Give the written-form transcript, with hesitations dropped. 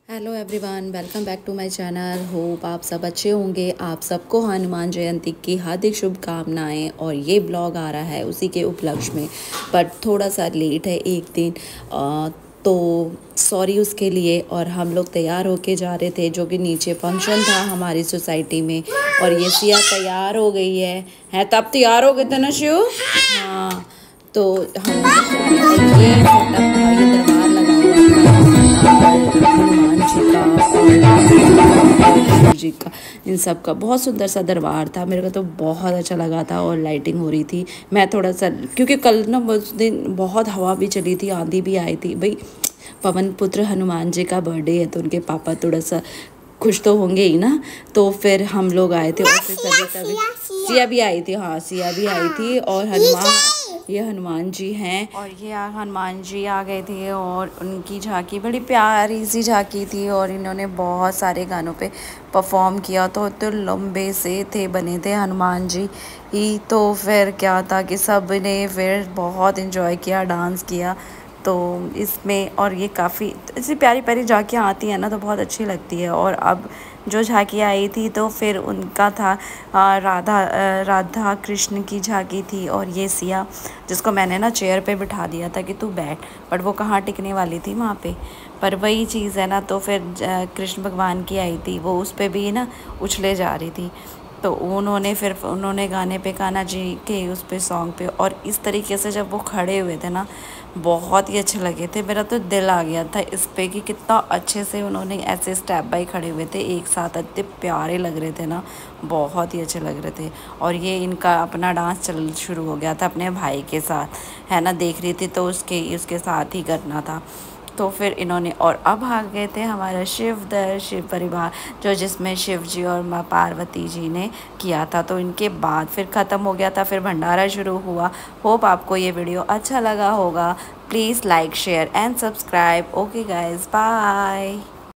Hello everyone, welcome back to my channel. Hope आप सब अच्छे होंगे। आप सबको हनुमान जयंती की हार्दिक शुभकामनाएं। और ये ब्लॉग आ रहा है उसी के उपलक्ष्य में, बट थोड़ा सा लेट है एक दिन। तो सॉरी उसके लिए। और हम लोग तैयार होके जा रहे थे, जो कि नीचे फंक्शन था हमारी सोसाइटी में। और ये सिया तैयार हो गई है तब तैयार हो गए थे ना शिव? हाँ। तो हम लोग जा रहे थे। ये सेटअप था, ये दरबार लगा हुआ था हनुमान जी का और जी का, इन सब का बहुत सुंदर सा दरबार था। मेरे को तो बहुत अच्छा लगा था और लाइटिंग हो रही थी। मैं थोड़ा सा, क्योंकि कल ना उस दिन बहुत हवा भी चली थी, आंधी भी आई थी भाई। पवन पुत्र हनुमान जी का बर्थडे है तो उनके पापा थोड़ा सा खुश तो होंगे ही ना। तो फिर हम लोग आए थे और फिर सभी तभी सिया भी आई थी। हाँ, सिया भी आई थी। और ये हनुमान जी हैं। और ये हनुमान जी आ गए थे और उनकी झांकी बड़ी प्यारी सी झांकी थी। और इन्होंने बहुत सारे गानों पे परफॉर्म किया। तो लंबे से थे बने थे हनुमान जी ही। तो फिर क्या था कि सब ने फिर बहुत इन्जॉय किया, डांस किया। तो इसमें और ये काफ़ी ऐसी प्यारी प्यारी झांकियाँ आती हैं ना, तो बहुत अच्छी लगती है। और अब जो झांकी आई थी तो फिर उनका था राधा कृष्ण की झांकी थी। और ये सिया, जिसको मैंने ना चेयर पे बिठा दिया था कि तू बैठ, बट वो कहाँ टिकने वाली थी वहाँ पे। पर वही चीज़ है ना, तो फिर कृष्ण भगवान की आई थी, वो उस पर भी ना उछले जा रही थी। तो उन्होंने गाने पे, कान्हा जी के उस पे सॉन्ग पे, और इस तरीके से जब वो खड़े हुए थे ना, बहुत ही अच्छे लगे थे। मेरा तो दिल आ गया था इस पे कि कितना अच्छे से उन्होंने ऐसे स्टेप बाय खड़े हुए थे एक साथ, इतने प्यारे लग रहे थे ना, बहुत ही अच्छे लग रहे थे। और ये इनका अपना डांस चल शुरू हो गया था अपने भाई के साथ, है ना, देख रही थी तो उसके साथ ही करना था। तो फिर इन्होंने, और अब आ गए थे हमारा शिव परिवार, जो जिसमें शिव जी और माँ पार्वती जी ने किया था। तो इनके बाद फिर ख़त्म हो गया था, फिर भंडारा शुरू हुआ। होप आपको ये वीडियो अच्छा लगा होगा। Please like, share and subscribe. Okay guys, bye.